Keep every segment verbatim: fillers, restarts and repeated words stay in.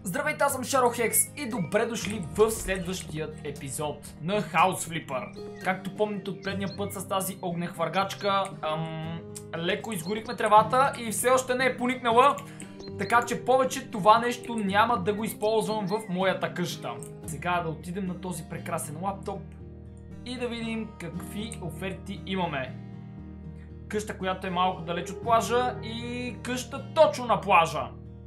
Здравейте, аз съм Шаро-Хекс и добре дошли в следващият епизод на House Flipper. Както помните от предния път с тази огнехвъргачка, ам, леко изгорихме тревата и все още не е поникнала, така че повече това нещо няма да го използвам в моята къща. Сега да отидем на този прекрасен лаптоп и да видим какви оферти имаме. Къща, която е малко далеч от плажа и къща точно на плажа.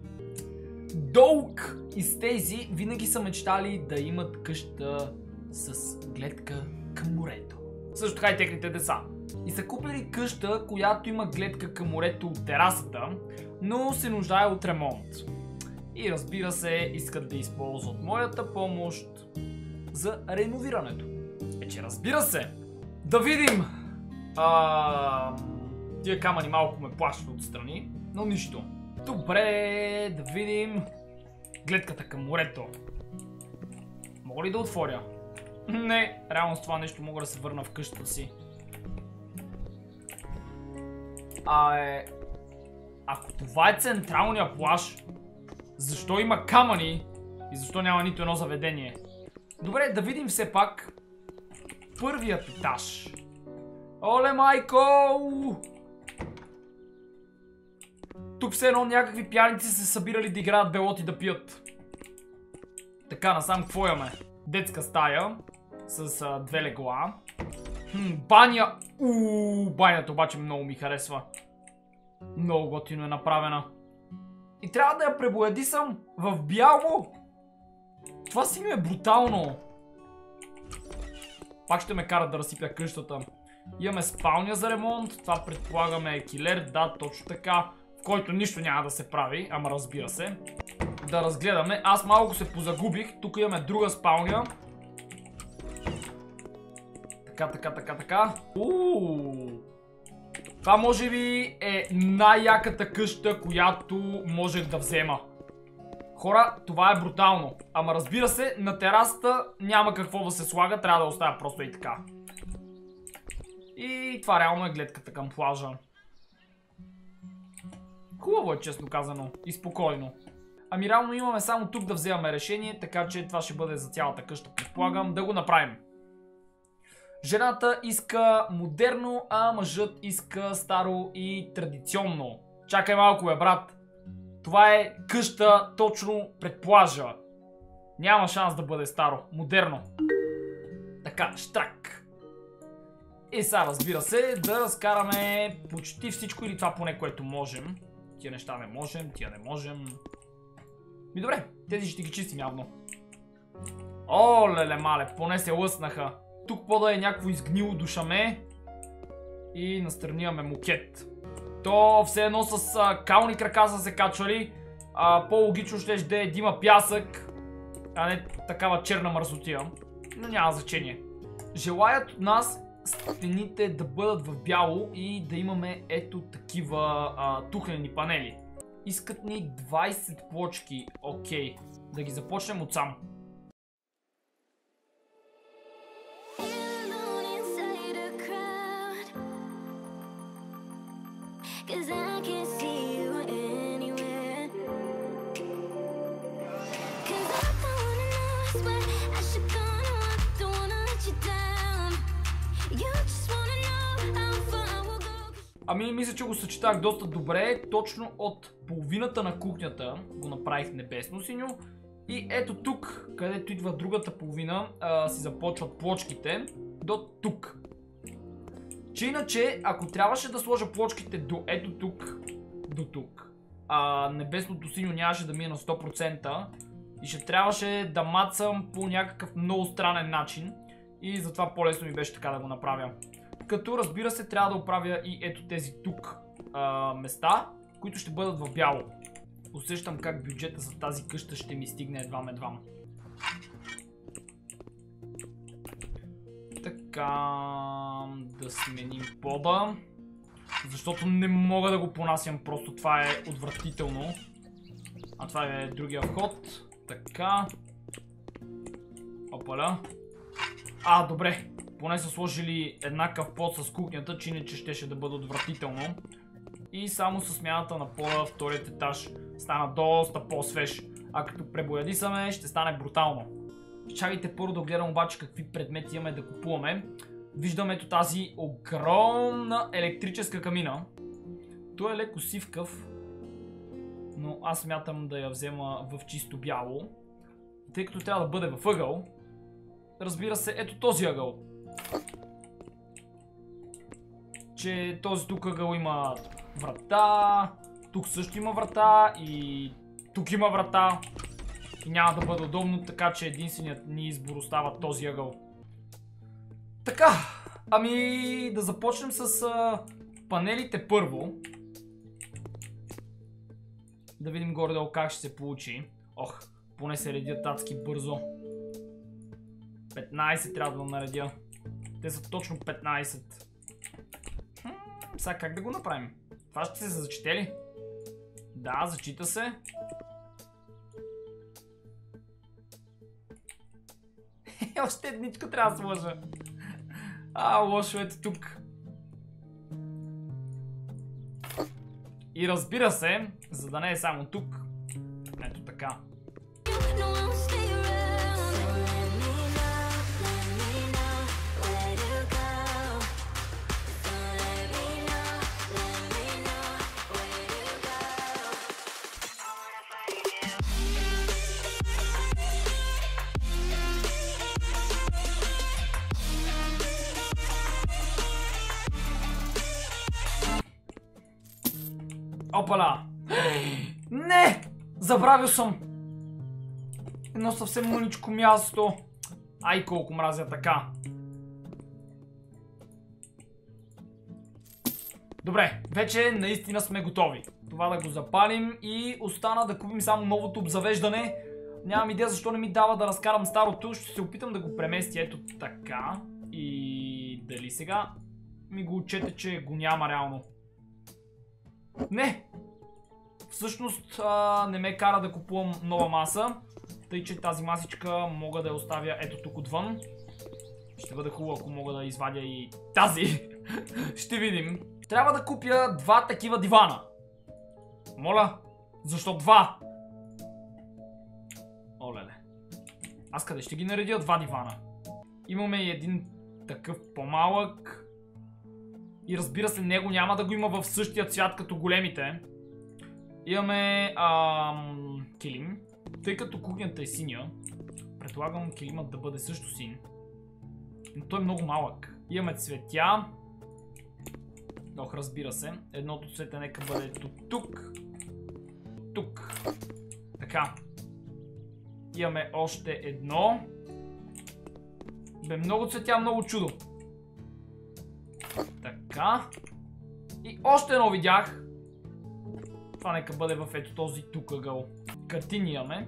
Доук и Стейзи винаги са мечтали да имат къща с гледка към морето. Също така и техните деца. И са купили къща, която има гледка към морето от терасата, но се нуждае от ремонт. И разбира се, искат да използват моята помощ за реновирането. Е, че разбира се, да видим! А... Тия камъни малко ме плашат отстрани, но нищо. Добре, да видим гледката към морето. Мога ли да отворя? Не, реално с това нещо мога да се върна в къщата си. А е... Ако това е централния плаж, защо има камъни и защо няма нито едно заведение? Добре, да видим все пак първият етаж. Оле, майко! Тук все едно някакви пияници се събирали да играят белот и да пият. Така, насам какво имаме? Детска стая с а, две легла. Хм, баня. Ууу, банята обаче много ми харесва. Много готино е направена. И трябва да я пребоядисам в бяло. Това си ми е брутално. Пак ще ме карат да разсипя къщата. Имаме спалня за ремонт. Това предполагаме е килер. Да, точно така. Който нищо няма да се прави, ама разбира се. Да разгледаме. Аз малко се позагубих. Тук имаме друга спалня. Така, така, така, така. Ууу. Това може би е най-яката къща, която можех да взема. Хора, това е брутално. Ама разбира се, на терасата няма какво да се слага. Трябва да оставя просто и така. И това реално е гледката към плажа. Хубаво е, честно казано. И спокойно. Ами реално имаме само тук да вземаме решение, така че това ще бъде за цялата къща, предполагам. Да го направим. Жената иска модерно, а мъжът иска старо и традиционно. Чакай малко, бе, брат. Това е къща точно пред плажа. Няма шанс да бъде старо. Модерно. Така, штрак. И сега, разбира се, да разкараме почти всичко или това поне, което можем. Тия неща не можем, тия не можем. Ми добре, тези ще ги чистим явно. О, леле мале, поне се лъснаха. Тук пода е някакво изгнило душаме. И настрани имаме мокет. То все едно с а, кални крака са се качвали. По-логично ще да е да има пясък, а не такава черна мързотия. Но няма значение. Желаят от нас стените да бъдат в бяло и да имаме ето такива а, тухлени панели. Искат ни двайсет плочки. Окей, да ги започнем от сам. Ами мисля, че го съчетах доста добре. Точно от половината на кухнята го направих небесно синьо. И ето тук, където идва другата половина, а, си започват плочките до тук. Че иначе, ако трябваше да сложа плочките до ето тук, до тук, а небесното синьо нямаше да мине на сто процента и ще трябваше да мацам по някакъв много странен начин и затова по-лесно ми беше така да го направя. Като разбира се трябва да оправя и ето тези тук а, места, които ще бъдат в бяло. Усещам как бюджета за тази къща ще ми стигне едвам-едвам. Така, да сменим пода. Защото не мога да го понасям, просто това е отвратително. А това е другия вход. Така. Опаля. А, добре. Поне са сложили еднакъв под с кухнята, че иначе щеше да бъде отвратително. И само с смяната на пода вторият етаж стана доста по-свеж. а като пребоядисаме ще стане брутално. Чакайте първо да гледам обаче какви предмети имаме да купуваме. Виждаме ето тази огромна електрическа камина. Той е леко сивкав, но аз смятам да я взема в чисто бяло, тъй като трябва да бъде в ъгъл. Разбира се, ето този ъгъл. Че този тук ъгъл има врата, тук също има врата и тук има врата. И няма да бъде удобно, така че единственият ни избор остава този ъгъл. Така, ами да започнем с а, панелите първо. Да видим горе-долу как ще се получи. Ох, поне се редят адски бързо. петнайсет трябва да наредя. Те са точно петнайсет. Хм, сега как да го направим? Това ще се зачете ли? Да, зачита се. Още едничко трябва да сложа. А, лошо, ето тук. И разбира се, за да не е само тук, ето така. Опала! Не! Забравил съм! Едно съвсем мъничко място. Ай, колко мразя така. Добре, вече наистина сме готови. Това да го запалим и остана да купим само новото обзавеждане. Нямам идея защо не ми дава да разкарам старото. Ще се опитам да го преместя ето така. И дали сега ми го отчете, че го няма реално. Не! Всъщност а, не ме кара да купувам нова маса, тъй че тази масичка мога да я оставя ето тук отвън. Ще бъде хубаво, ако мога да извадя и тази. Ще видим. Трябва да купя два такива дивана. Моля, защо два? Олеле. Аз къде ще ги наредя два дивана? Имаме и един такъв по-малък. И разбира се, него няма да го има в същия цвят като големите. Имаме ам, килим. Тъй като кухнята е синя, предполагам килимът да бъде също син. Но той е много малък. Имаме цветя. Ох, разбира се. Едното цвете нека бъде тук, тук. Тук. Така. Имаме още едно. Бе, много цветя, много чудо. Така. И още едно видях. Това нека бъде в ето този тук ъгъл. Картини имаме.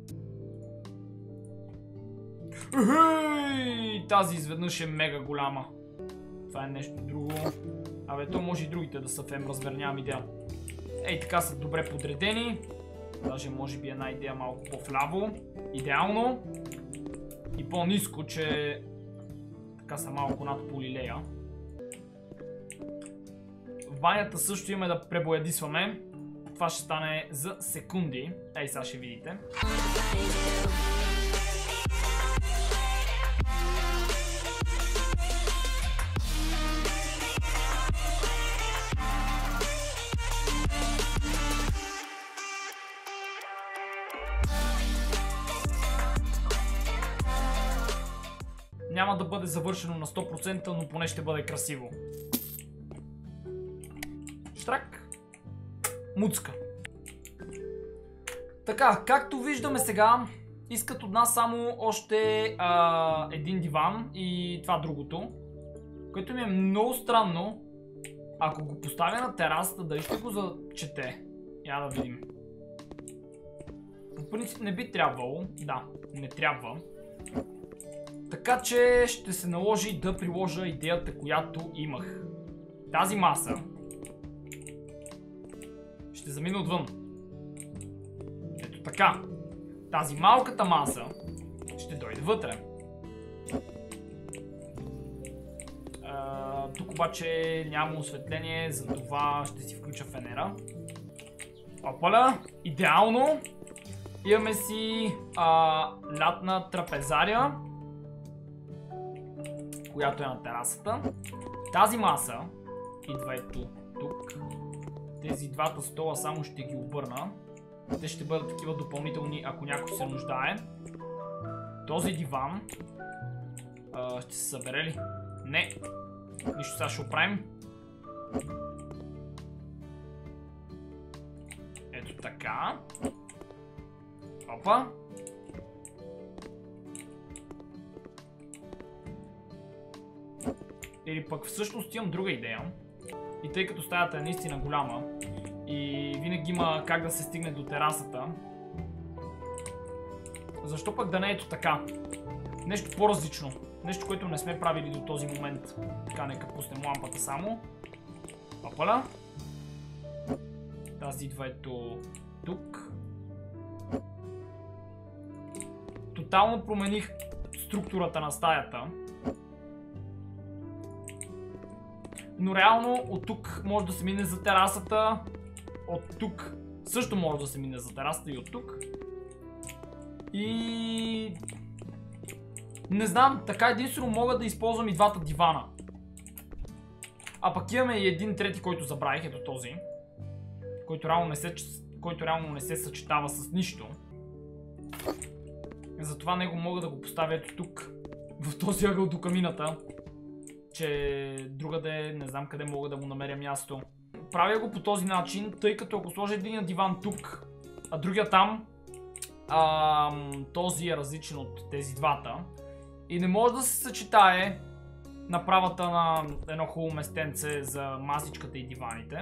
Ехей! Тази изведнъж е мега голяма. Това е нещо друго. Абе, то може и другите да са в М размер, нямам идея. Ей, така са добре подредени. Даже може би една идея малко по-вляво. Идеално. И по-ниско, че така са малко над полилея. В банята също имаме да пребоядисваме. Това ще стане за секунди. Ей, сега ще видите. Няма да бъде завършено на сто процента, но поне ще бъде красиво. Штрак. Муцка. Така, както виждаме сега, искат от нас само още а, един диван и това другото. Което ми е много странно. Ако го поставя на терасата, дали ще го зачете? Я да видим. В принцип не би трябвало. Да, не трябва. Така че ще се наложи да приложа идеята, която имах. Тази маса ще замина отвън. Ето така. Тази малката маса ще дойде вътре. А, тук обаче няма осветление, затова ще си включа фенера. Опаля! Идеално! Имаме си а, лятна трапезария, която е на терасата. Тази маса идва ето тук. Тези двата стола само ще ги обърна. Те ще бъдат такива допълнителни, ако някой се нуждае. Този диван а, ще се събере ли? Не. Нищо, сега ще оправим. Ето така. Опа. Или пък всъщност имам друга идея. И тъй като стаята е наистина голяма и винаги има как да се стигне до терасата, защо пък да не е ето така? Нещо по-различно. Нещо, което не сме правили до този момент. Така, нека пуснем лампата само. Опаля. Тази идва ето тук. Тотално промених структурата на стаята. Но реално от тук може да се мине за терасата. От тук също може да се мине за терасата и от тук. И... не знам, така единствено мога да използвам и двата дивана. А пък имаме и един трети, който забравих, ето този. Който реално не се, който реално не се съчетава с нищо. Затова него мога да го поставя ето тук, в този ъгъл до камината. Че другаде не знам къде мога да му намеря място. Правя го по този начин, тъй като ако сложа един диван тук, а другия там, а, този е различен от тези двата. И не може да се съчетае направата на едно хубаво местенце за масичката и диваните.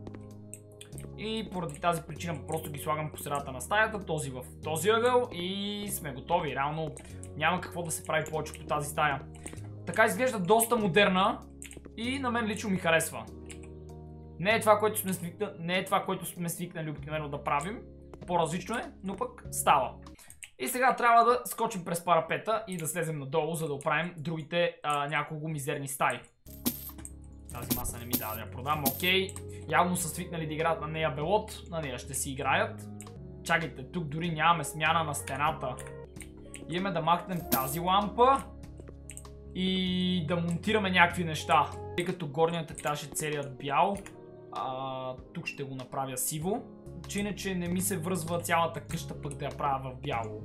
И поради тази причина просто ги слагам по средата на стаята, този в този ъгъл и сме готови. Реално няма какво да се прави повече по тази стая. Така изглежда доста модерна и на мен лично ми харесва. Не е това, което сме свикнали, не е това, което сме свикнали обикновено да правим. По-различно е, но пък става. И сега трябва да скочим през парапета и да слезем надолу, за да оправим другите а, няколко мизерни стаи. Тази маса не ми дава да я продам, окей. Явно са свикнали да играят на нея белот, на нея ще си играят. Чакайте, тук дори нямаме смяна на стената. Имаме да махнем тази лампа и да монтираме някакви неща. Тъй като горният етаж е целият бял, а, тук ще го направя сиво. Че иначе не ми се връзва цялата къща пък да я правя в бяло.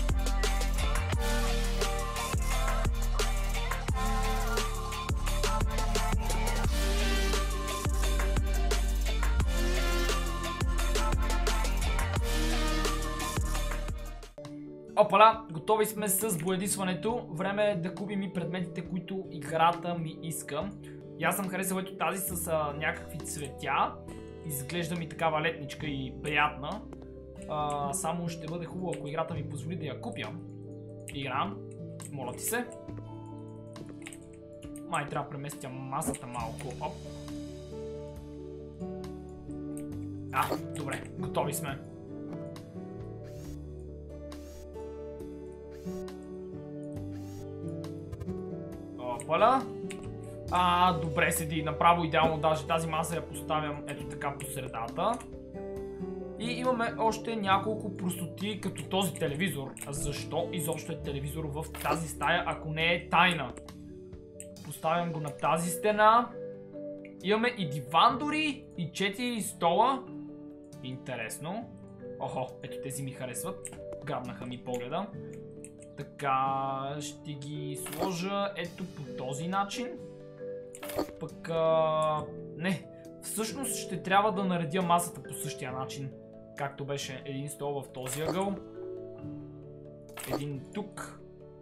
Опала, готови сме с боядисването. Време е да купим и предметите, които играта ми иска. И аз съм харесал ето тази с а, някакви цветя. Изглежда ми такава летничка и приятна. А, само ще бъде хубаво, ако играта ми позволи да я купя. Игра, моля ти се. Май трябва да преместя масата малко. Оп. А, добре, готови сме. Опаля. А, добре седи, направо идеално, даже тази маса я поставям ето така по средата. И имаме още няколко простоти, като този телевизор. Защо изобщо е телевизор в тази стая, ако не е тайна? Поставям го на тази стена. Имаме и диван дори, и четири стола. Интересно. Охо, ето тези ми харесват. Грабнаха ми погледа. Така, ще ги сложа ето по този начин. Пък, а... не, всъщност ще трябва да наредя масата по същия начин. Както беше един стол в този ъгъл. Един тук.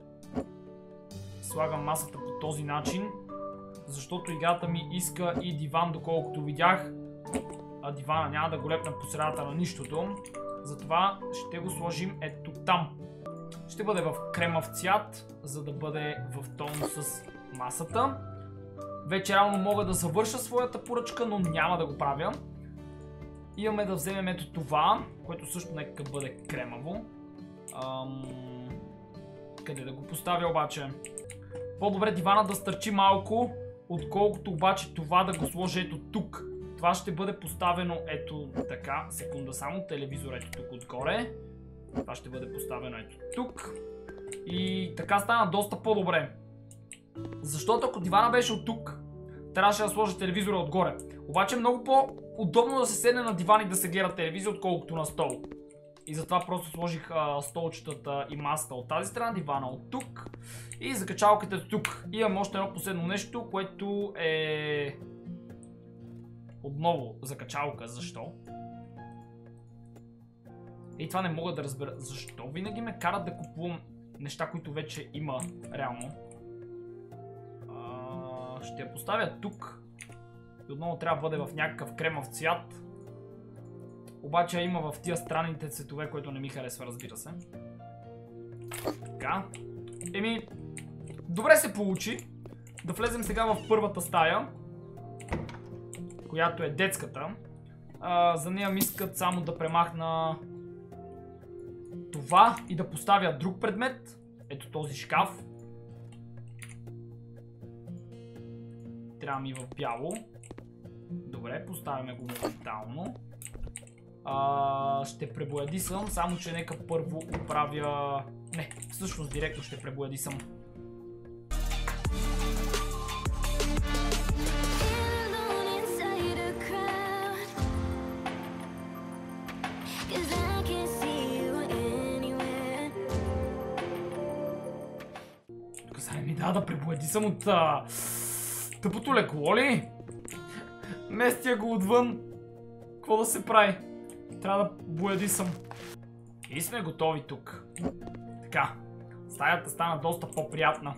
Слагам масата по този начин. Защото играта ми иска и диван, доколкото видях. А дивана няма да го лепна по средата на нищото. Затова ще го сложим ето там. Ще бъде в кремав цвят, за да бъде в тон с масата. Вече реално мога да завърша своята поръчка, но няма да го правя. Имаме да вземем ето това, което също нека бъде кремаво. Ам... Къде да го поставя обаче? По-добре дивана да стърчи малко, отколкото обаче това да го сложа ето тук. Това ще бъде поставено ето така. Секунда само, телевизор ето тук отгоре. Това ще бъде поставено ето тук. И така стана доста по-добре. Защото ако дивана беше от тук, трябваше да сложа телевизора отгоре. Обаче много по-удобно да се седне на диван и да се гледа телевизия, отколкото на стол. И затова просто сложих а, столчетата и масата от тази страна, дивана от тук и закачалката от тук. И имам още едно последно нещо, което е отново закачалка. Защо? И това не мога да разбера. Защо винаги ме карат да купувам неща, които вече има реално? А, ще я поставя тук. И отново трябва да бъде в някакъв кремов цвят. Обаче има в тия странните цветове, което не ми харесва, разбира се. Така. Еми, добре се получи. Да влезем сега в първата стая, която е детската. А, за нея ми искат само да премахна това и да поставя друг предмет. Ето този шкаф. Трябва ми в бяло. Добре, поставяме го моментално. А, ще пребоядисам, само че нека първо оправя... Не, всъщност директно ще пребоядисам. Тук сега ми да да пребоядисам от а... тъпото лекло ли? Местия го отвън. Какво да се прави? Трябва да боядисам. И сме готови тук. Така. Стаята стана доста по-приятна.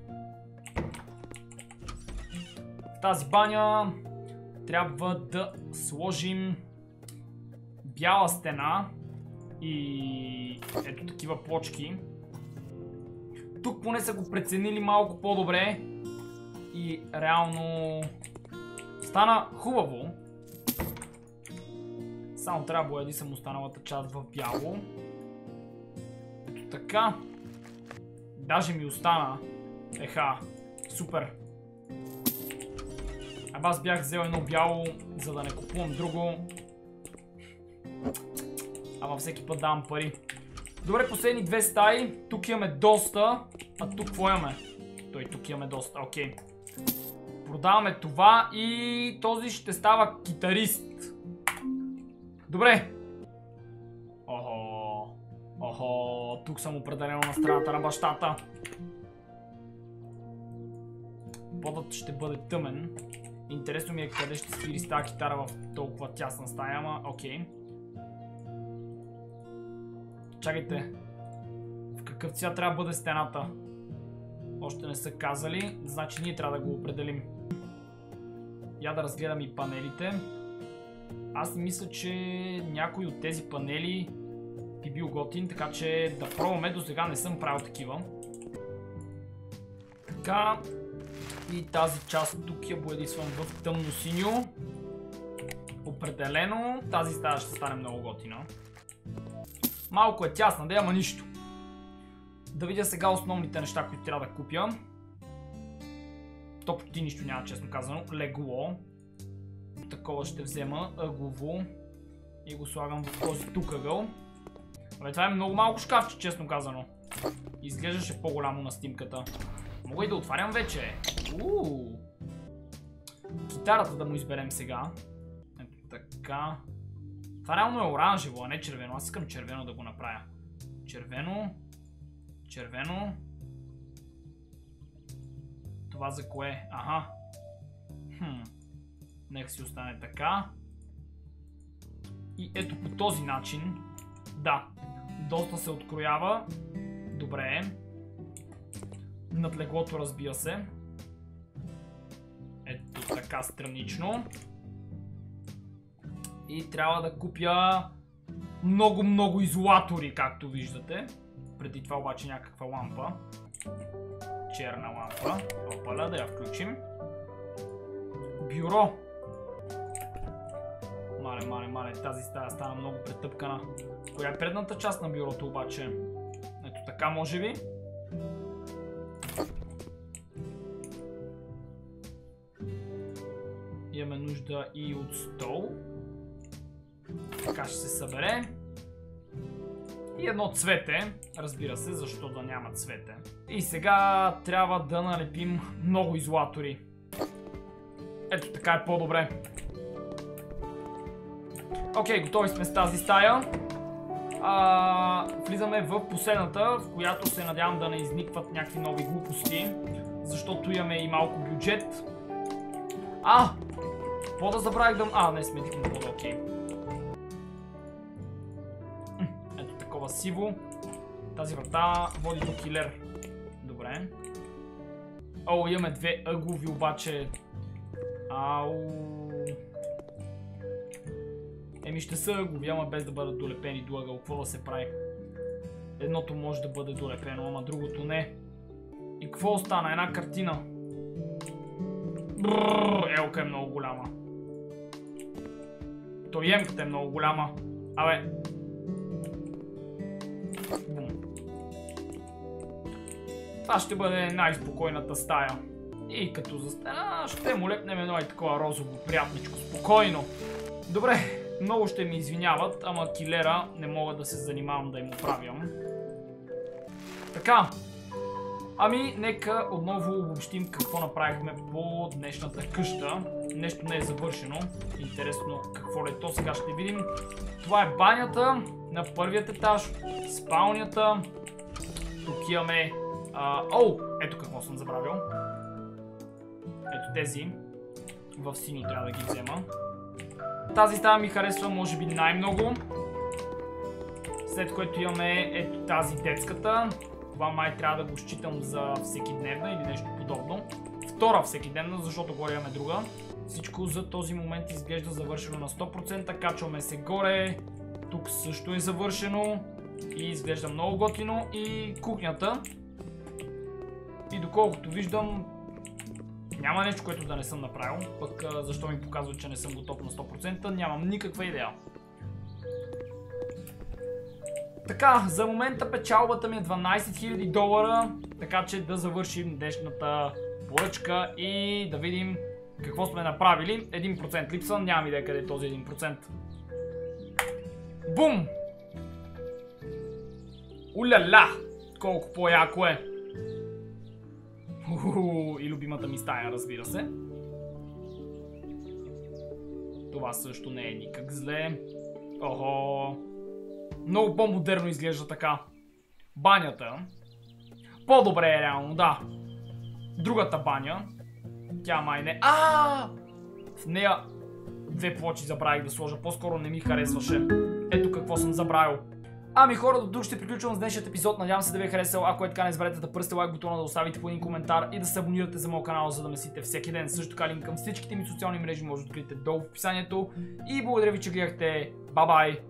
В тази баня трябва да сложим бяла стена и ето такива плочки. Тук поне са го преценили малко по-добре и реално стана хубаво. Само трябва да боядисам останалата част в бяло. Ето така. Даже ми остана. Еха. Супер. Аба аз бях взел едно бяло, за да не купувам друго. Ама всеки път давам пари. Добре, последни две стаи. Тук имаме доста. А тук какво имаме? Той тук имаме доста. Окей. Продаваме това и този ще става китарист. Добре. Охо. Охо. Тук съм определено на страната на бащата. Подът ще бъде тъмен. Интересно ми е къде ще свири с тази китара в толкова тясна стая, ама окей. Чакайте. В какъв цвят трябва да бъде стената? Още не са казали. Значи ние трябва да го определим. Я да разгледам и панелите. Аз мисля, че някой от тези панели би бил готин, така че да пробваме. До сега не съм правил такива. Така. И тази част тук я боядисвам в тъмно синьо. Определено. Тази стая ще стане много готина. Малко е тясна, да, ама нищо. Да видя сега основните неща, които трябва да купя. То почти нищо няма, честно казано. Легло. Такова ще взема ъглово и го слагам в този тук ъгъл. Абе, това е много малко шкафче, честно казано. Изглеждаше по-голямо на снимката. Мога и да отварям вече. Ууу. Китарата да му изберем сега. Ето така. Това реално е оранжево, а не червено. Аз искам червено да го направя. Червено. Червено. Това за кое? Аха. Хм. Нека си остане така. И ето по този начин. Да. Доста се откроява. Добре. Над леглото, разбира се. Ето така странично. И трябва да купя много-много изолатори, както виждате. Преди това обаче някаква лампа. Черна лампа. Опаля, да я включим. Бюро. Мале, мале, мале, тази стая стана много претъпкана. Коя е предната част на бюрото обаче? Ето така, може би. Имаме нужда и от стол. Така ще се събере. И едно цвете, разбира се, защо да няма цвете. И сега трябва да налепим много изолатори. Ето така е по-добре. Окей, готови сме с тази стая. А, влизаме в последната, в която се надявам да не изникват някакви нови глупости. Защото имаме и малко бюджет. А! Какво да забравих да... А, не сме дихме вода, окей. Ето такова сиво. Тази врата води до килер. Добре. О, имаме две ъглови обаче. Ау. Еми ще са ъглови, ама без да бъдат долепени до ъгъл. Какво да се прави? Едното може да бъде долепено, ама другото не. И какво остана? Една картина. Брррр, елка е много голяма. То емката е много голяма. Абе. Бум. Това ще бъде най-спокойната стая. И като за стена ще му лепнем едно и такова розово, приятничко, спокойно. Добре, много ще ми извиняват, ама килера не мога да се занимавам да им оправям. Така. Ами, нека отново обобщим какво направихме по днешната къща. Нещо не е завършено. Интересно какво ли е то, сега ще видим. Това е банята на първият етаж, спалнята. Тук имаме... А, о, ето какво съм забравил. Ето тези. В синьо трябва да ги взема. Тази стая ми харесва може би най-много. След което имаме ето тази детската. Това май трябва да го считам за всекидневна или нещо подобно. Втора всекидневна, защото горе имаме друга. Всичко за този момент изглежда завършено на сто процента. Качваме се горе. Тук също е завършено. И изглежда много готино. И кухнята. И доколкото виждам, няма нещо, което да не съм направил. Пък защо ми показва, че не съм готов на сто процента, нямам никаква идея. Така, за момента печалбата ми е дванайсет хиляди долара, така че да завършим днешната поръчка и да видим какво сме направили. един процент липса, нямам идея къде е този един процент. Бум! Уляля! Колко по-яко е! Уху, и любимата ми стая, разбира се. Това също не е никак зле. Охо! Много по-модерно изглежда така. Банята. По-добре е реално, да. Другата баня. Тя май не... А! В нея две плочи забравих да сложа. По-скоро не ми харесваше. Ето какво съм забравил. Ами хора, до тук ще приключвам с днешният епизод. Надявам се да ви е харесал. Ако е така, не забравяйте да пръсте лайк бутона, да оставите по един коментар и да се абонирате за моят канал, за да ме следите всеки ден. Също така линк към всичките ми социални мрежи може да откриете долу в описанието. И благодаря ви, че гледахте. Бай-бай!